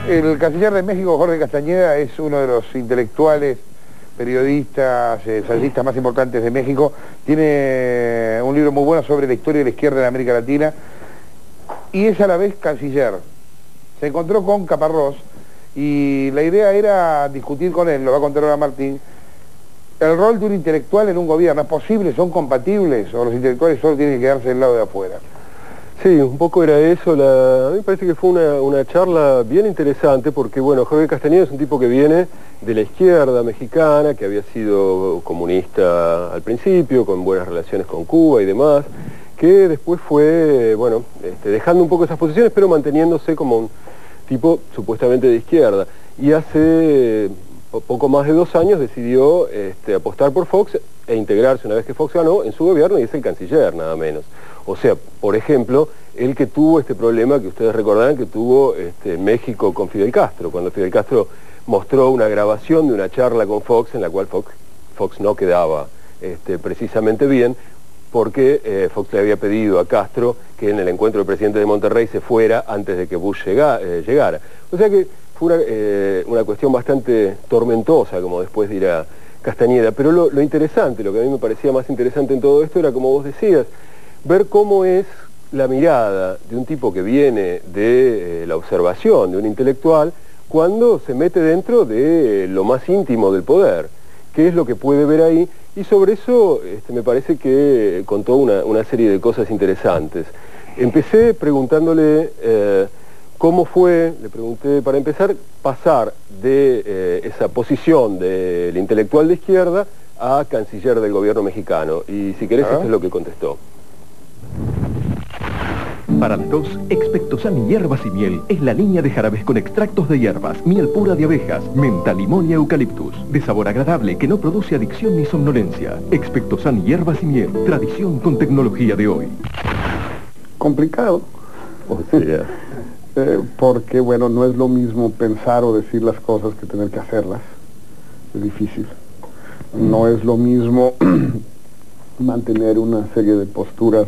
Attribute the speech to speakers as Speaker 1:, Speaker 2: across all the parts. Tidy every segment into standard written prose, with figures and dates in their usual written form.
Speaker 1: El canciller de México, Jorge Castañeda, es uno de los intelectuales, periodistas, ensayistas más importantes de México. Tiene un libro muy bueno sobre la historia de la izquierda en América Latina y es a la vez canciller. Se encontró con Caparrós y la idea era discutir con él, lo va a contar ahora Martín, el rol de un intelectual en un gobierno. ¿Es posible? ¿Son compatibles? ¿O los intelectuales solo tienen que quedarse del lado de afuera?
Speaker 2: Sí, un poco era eso. A mí me parece que fue una charla bien interesante porque, bueno, Jorge Castañeda es un tipo que viene de la izquierda mexicana, que había sido comunista al principio, con buenas relaciones con Cuba y demás, que después fue, bueno, dejando un poco esas posiciones, pero manteniéndose como un tipo supuestamente de izquierda. Y hace poco más de 2 años decidió apostar por Fox e integrarse, una vez que Fox ganó, en su gobierno, y es el canciller, nada menos. O sea, por ejemplo, el que tuvo este problema que ustedes recordarán que tuvo México con Fidel Castro, cuando Fidel Castro mostró una grabación de una charla con Fox en la cual Fox no quedaba precisamente bien, porque Fox le había pedido a Castro que en el encuentro del presidente de Monterrey se fuera antes de que Bush llegara. O sea que fue una cuestión bastante tormentosa, como después dirá Castañeda. Pero lo interesante, lo que a mí me parecía más interesante en todo esto era, como vos decías, ver cómo es la mirada de un tipo que viene de la observación, de un intelectual, cuando se mete dentro de lo más íntimo del poder. ¿Qué es lo que puede ver ahí? Y sobre eso me parece que contó una serie de cosas interesantes. Empecé preguntándole cómo fue, le pregunté para empezar, pasar de esa posición del intelectual de izquierda a canciller del gobierno mexicano. Y si querés, esto es lo que contestó.
Speaker 3: Para la tos, Expectosan y hierbas y miel es la línea de jarabes con extractos de hierbas, miel pura de abejas, menta, limón y eucaliptus. De sabor agradable que no produce adicción ni somnolencia. Expectosan y hierbas y miel, tradición con tecnología de hoy.
Speaker 4: Complicado.
Speaker 2: O sea...
Speaker 4: porque, bueno, no es lo mismo pensar o decir las cosas que tener que hacerlas. Es difícil. No es lo mismo mantener una serie de posturas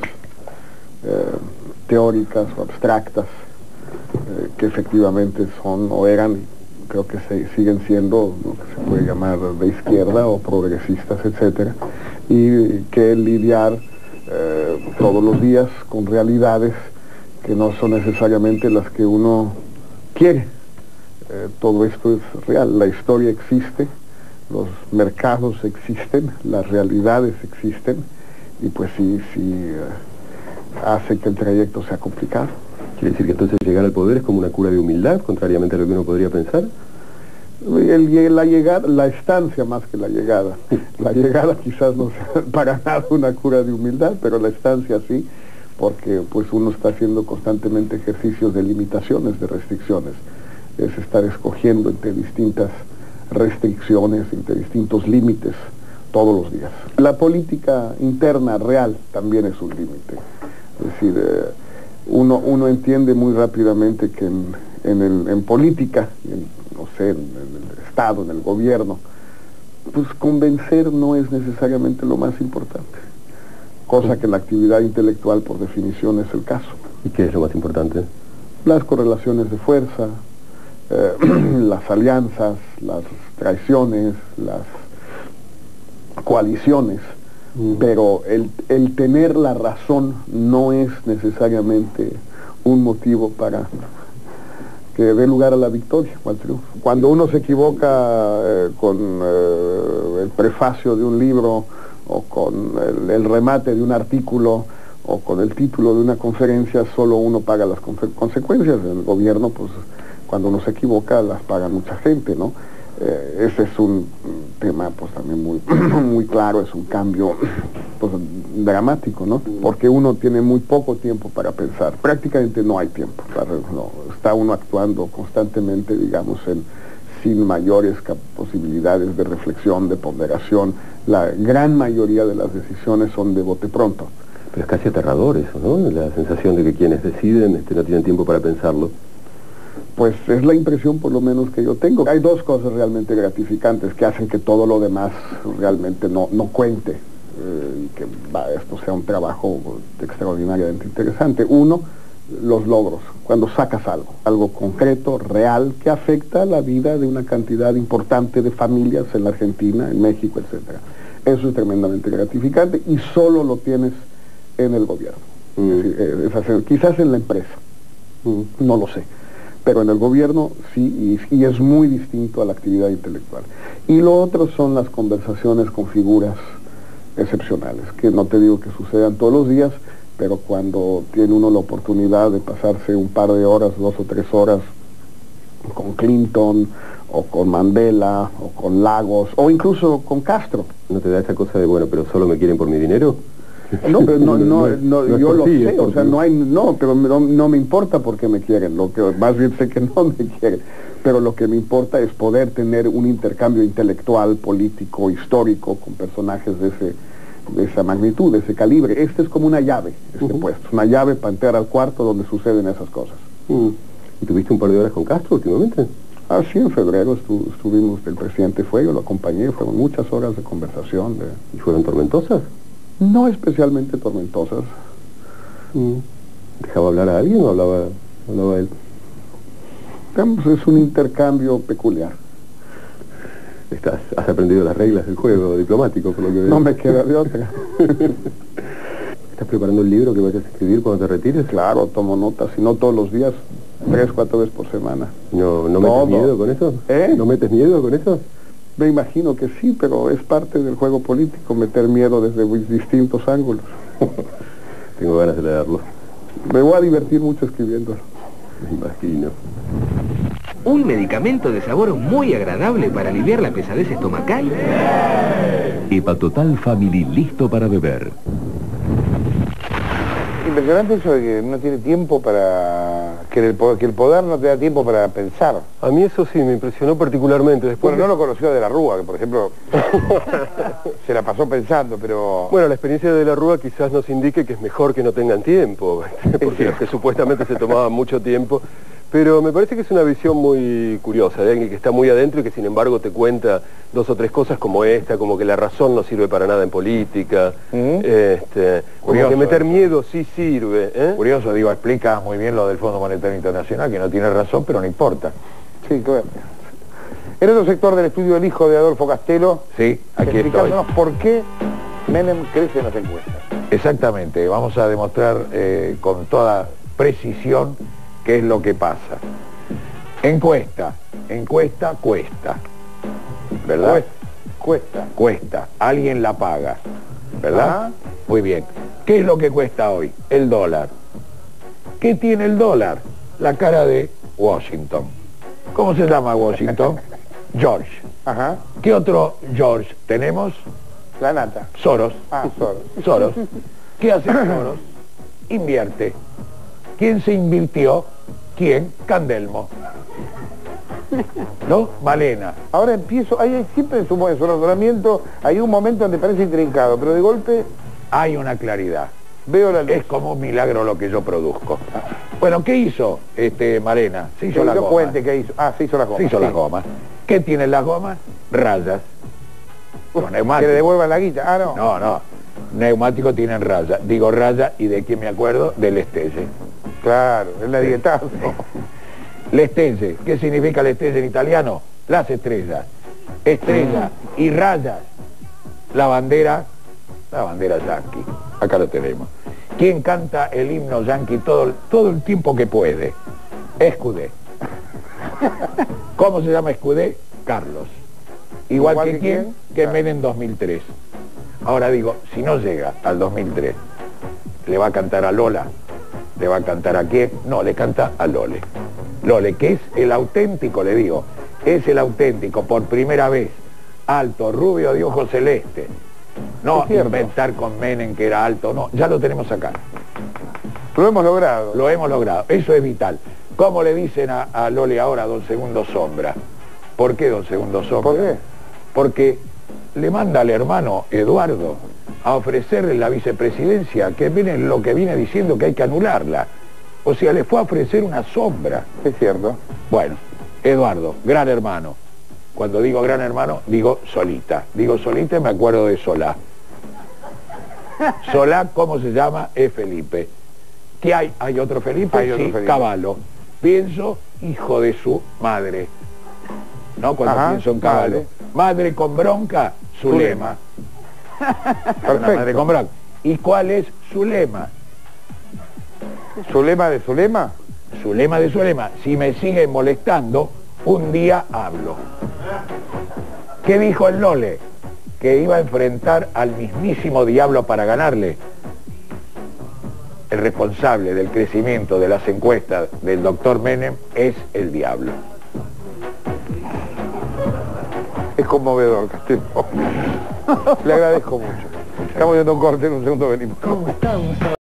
Speaker 4: teóricas o abstractas que efectivamente son o eran, creo que siguen siendo lo que se puede llamar de izquierda o progresistas, etcétera, y que lidiar todos los días con realidades que no son necesariamente las que uno quiere. Todo esto es real, la historia existe, los mercados existen, las realidades existen, y pues sí hace que el trayecto sea complicado.
Speaker 2: ¿Quiere decir que entonces llegar al poder es como una cura de humildad, contrariamente a lo que uno podría pensar?
Speaker 4: La estancia más que la llegada. La llegada quizás no sea para nada una cura de humildad, pero la estancia sí, porque pues uno está haciendo constantemente ejercicios de limitaciones, de restricciones. Es estar escogiendo entre distintas restricciones, entre distintos límites, todos los días. La política interna real también es un límite. Es decir, uno entiende muy rápidamente que en política, no sé, en el Estado, en el gobierno, pues convencer no es necesariamente lo más importante, cosa que en la actividad intelectual por definición es el caso.
Speaker 2: ¿Y qué es lo más importante?
Speaker 4: Las correlaciones de fuerza, las alianzas, las traiciones, las coaliciones. Pero el tener la razón no es necesariamente un motivo para que dé lugar a la victoria o al triunfo. Cuando uno se equivoca con el prefacio de un libro o con el remate de un artículo o con el título de una conferencia, solo uno paga las consecuencias. En el gobierno, pues, cuando uno se equivoca, las paga mucha gente, ¿no? Ese es un tema pues también muy claro, es un cambio pues dramático, ¿no? Porque uno tiene muy poco tiempo para pensar, prácticamente no hay tiempo, está uno actuando constantemente, digamos, sin mayores posibilidades de reflexión, de ponderación. La gran mayoría de las decisiones son de bote pronto.
Speaker 2: Pero es casi aterrador eso, ¿no? La sensación de que quienes deciden no tienen tiempo para pensarlo.
Speaker 4: Pues es la impresión por lo menos que yo tengo. Hay dos cosas realmente gratificantes que hacen que todo lo demás realmente no cuente y que esto sea un trabajo extraordinariamente interesante. Uno, los logros, cuando sacas algo concreto, real, que afecta la vida de una cantidad importante de familias en la Argentina, en México, etcétera. Eso es tremendamente gratificante y solo lo tienes en el gobierno. Es decir, quizás en la empresa, no lo sé, pero en el gobierno sí, y es muy distinto a la actividad intelectual. Y lo otro son las conversaciones con figuras excepcionales, que no te digo que sucedan todos los días, pero cuando tiene uno la oportunidad de pasarse un par de horas, 2 o 3 horas con Clinton, o con Mandela, o con Lagos, o incluso con Castro.
Speaker 2: ¿No te da esa cosa de, bueno, pero solo me quieren por mi dinero?
Speaker 4: No, pero yo lo sé, o sea, pero no me importa porque me quieren, lo que más bien sé que no me quieren, pero lo que me importa es poder tener un intercambio intelectual, político, histórico, con personajes de esa magnitud, de ese calibre. Este es como una llave, puesto, una llave para entrar al cuarto donde suceden esas cosas.
Speaker 2: ¿Y tuviste un par de horas con Castro últimamente?
Speaker 4: Ah, sí, en febrero estuvimos, el presidente fue, yo lo acompañé, fueron muchas horas de conversación.
Speaker 2: ¿Y fueron tormentosas?
Speaker 4: No especialmente tormentosas.
Speaker 2: ¿Dejaba hablar a alguien o hablaba él?
Speaker 4: Digamos, es un intercambio peculiar.
Speaker 2: ¿Has aprendido las reglas del juego diplomático, por lo que veo?
Speaker 4: No me queda de otra.
Speaker 2: ¿Estás preparando el libro que vayas a escribir cuando te retires?
Speaker 4: Claro, tomo notas, y no todos los días, 3, 4 veces por semana.
Speaker 2: ¿No metes miedo con eso? ¿No metes miedo con eso?
Speaker 4: Me imagino que sí, pero es parte del juego político, meter miedo desde distintos ángulos.
Speaker 2: Tengo ganas de leerlo.
Speaker 4: Me voy a divertir mucho escribiéndolo.
Speaker 2: Me imagino.
Speaker 5: Un medicamento de sabor muy agradable para aliviar la pesadez estomacal.
Speaker 3: Hepatotal Family, listo para beber.
Speaker 1: Impresionante eso de que no tiene tiempo para... que el poder no te da tiempo para pensar.
Speaker 2: A mí eso sí me impresionó particularmente. Después
Speaker 1: Bueno, no lo conoció de la Rúa, que por ejemplo se la pasó pensando, pero...
Speaker 2: Bueno, la experiencia de la Rúa quizás nos indique que es mejor que no tengan tiempo, porque los que supuestamente se tomaban mucho tiempo. Pero me parece que es una visión muy curiosa, de alguien que está muy adentro y que sin embargo te cuenta 2 o 3 cosas como esta, como que la razón no sirve para nada en política, como que meter miedo sí sirve.
Speaker 6: Curioso, digo, explica muy bien lo del Fondo Monetario Internacional, que no tiene razón, pero no importa.
Speaker 1: Sí, claro. En otro sector del estudio del hijo de Adolfo Castelo,
Speaker 6: sí, aquí
Speaker 1: explicándonos por qué Menem crece en las encuestas.
Speaker 6: Exactamente, vamos a demostrar con toda precisión qué es lo que pasa. Encuesta cuesta, ¿verdad? Cuesta, alguien la paga, ¿verdad?
Speaker 1: Ajá.
Speaker 6: Muy bien. ¿Qué es lo que cuesta hoy? El dólar. ¿Qué tiene el dólar? La cara de Washington. ¿Cómo se llama Washington? George.
Speaker 1: Ajá.
Speaker 6: ¿Qué otro George tenemos?
Speaker 1: La nata.
Speaker 6: Soros.
Speaker 1: Ah, Soros.
Speaker 6: Soros. ¿Qué hace Soros? Invierte. ¿Quién se invirtió? ¿Quién? Candelmo. ¿No? Malena.
Speaker 1: Ahora empiezo, hay siempre en su razonamiento, hay un momento donde parece intrincado, pero de golpe
Speaker 6: Hay una claridad.
Speaker 1: veo la luz.
Speaker 6: Es como un milagro lo que yo produzco. Bueno, ¿qué hizo Malena? Se hizo
Speaker 1: Que
Speaker 6: la
Speaker 1: no
Speaker 6: goma.
Speaker 1: cuente qué hizo. Ah, se hizo las gomas.
Speaker 6: Se hizo
Speaker 1: sí.
Speaker 6: las gomas. ¿Qué tienen las gomas? Rayas. Los
Speaker 1: Que
Speaker 6: neumáticos.
Speaker 1: le devuelvan la guita. Ah, no.
Speaker 6: No. Neumáticos tienen rayas. Digo raya y de quién me acuerdo, del Estelle.
Speaker 1: Claro, es la dietazo.
Speaker 6: L'Estelle. ¿Qué significa l'Estelle en italiano? Las estrellas. Estrella y rayas. La bandera yanqui. Acá lo tenemos. ¿Quién canta el himno yanqui todo el tiempo que puede? Escudé. ¿Cómo se llama Escudé? Carlos. Igual que quién? Que Menem 2003. Ahora digo, si no llega al 2003, ¿le va a cantar a Lola? ¿Le va a cantar a quién? No, le canta a Lole. Lole, que es el auténtico, le digo, es el auténtico, por primera vez, alto, rubio, de ojos celeste. No inventar con Menem que era alto, no, ya lo tenemos acá.
Speaker 1: Lo hemos logrado.
Speaker 6: Lo hemos logrado, eso es vital. ¿Cómo le dicen a Lole ahora Don Segundo Sombra? ¿Por qué Don Segundo Sombra?
Speaker 1: ¿Por qué?
Speaker 6: Porque le manda al hermano Eduardo a ofrecerle la vicepresidencia, que viene lo que viene diciendo que hay que anularla. O sea, le fue a ofrecer una sombra.
Speaker 1: Es cierto.
Speaker 6: Bueno, Eduardo, gran hermano. Cuando digo gran hermano, digo Solita. Digo Solita y me acuerdo de Solá. Solá, ¿cómo se llama? Es Felipe. ¿Qué hay? ¿Hay otro Felipe?
Speaker 1: Hay otro
Speaker 6: Sí,
Speaker 1: Felipe.
Speaker 6: Cavallo. Pienso, hijo de su madre. ¿No? Cuando
Speaker 1: Ajá,
Speaker 6: pienso en Cavallo.
Speaker 1: vale.
Speaker 6: Madre con bronca, Zulema. Una madre
Speaker 1: Perfecto.
Speaker 6: con bronca. ¿Y cuál es su lema?
Speaker 1: ¿Zulema de Zulema?
Speaker 6: Su lema de su lema: si me siguen molestando, un día hablo. ¿Qué dijo el Nole? Que iba a enfrentar al mismísimo diablo para ganarle. El responsable del crecimiento de las encuestas del doctor Menem es el diablo.
Speaker 1: Es conmovedor, Castillo. Le agradezco mucho. Estamos viendo un corte, en un segundo venimos.
Speaker 7: ¿Cómo estamos?